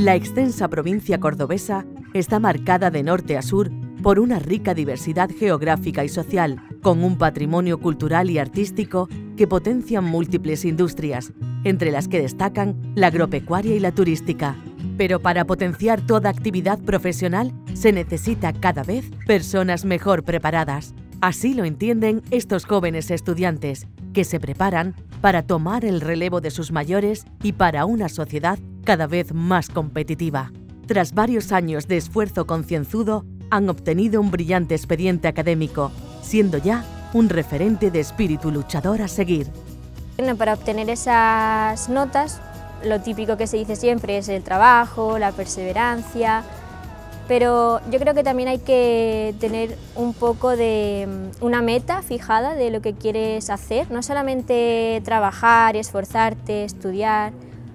La extensa provincia cordobesa está marcada de norte a sur por una rica diversidad geográfica y social, con un patrimonio cultural y artístico que potencian múltiples industrias, entre las que destacan la agropecuaria y la turística. Pero para potenciar toda actividad profesional se necesita cada vez personas mejor preparadas. Así lo entienden estos jóvenes estudiantes, que se preparan para tomar el relevo de sus mayores y para una sociedad cada vez más competitiva. Tras varios años de esfuerzo concienzudo, han obtenido un brillante expediente académico, siendo ya un referente de espíritu luchador a seguir. Para obtener esas notas, lo típico que se dice siempre es el trabajo, la perseverancia, pero yo creo que también hay que tener un poco de una meta fijada de lo que quieres hacer, no solamente trabajar y esforzarte, estudiar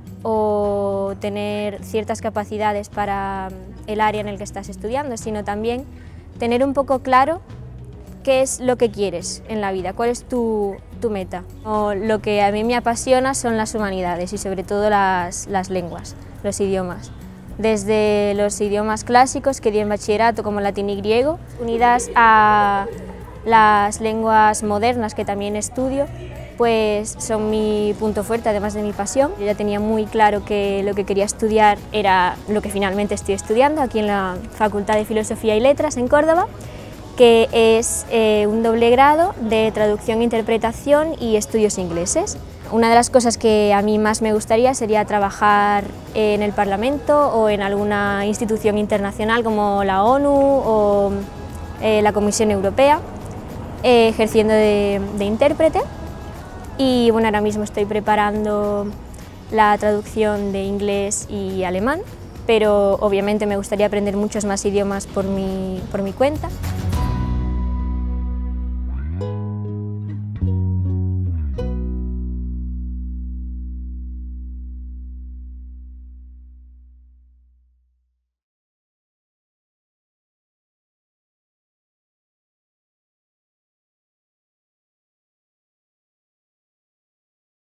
o tener ciertas capacidades para el área en el que estás estudiando, sino también tener un poco claro qué es lo que quieres en la vida, cuál es tu meta. Lo que a mí me apasiona son las humanidades y sobre todo las lenguas, los idiomas. Desde los idiomas clásicos que di en bachillerato como latín y griego, unidas a las lenguas modernas que también estudio, pues son mi punto fuerte, además de mi pasión. Yo ya tenía muy claro que lo que quería estudiar era lo que finalmente estoy estudiando aquí en la Facultad de Filosofía y Letras en Córdoba, que es un doble grado de traducción, interpretación y estudios ingleses. Una de las cosas que a mí más me gustaría sería trabajar en el Parlamento o en alguna institución internacional como la ONU o la Comisión Europea, ejerciendo de intérprete. Y bueno, ahora mismo estoy preparando la traducción de inglés y alemán, pero obviamente me gustaría aprender muchos más idiomas por mi cuenta.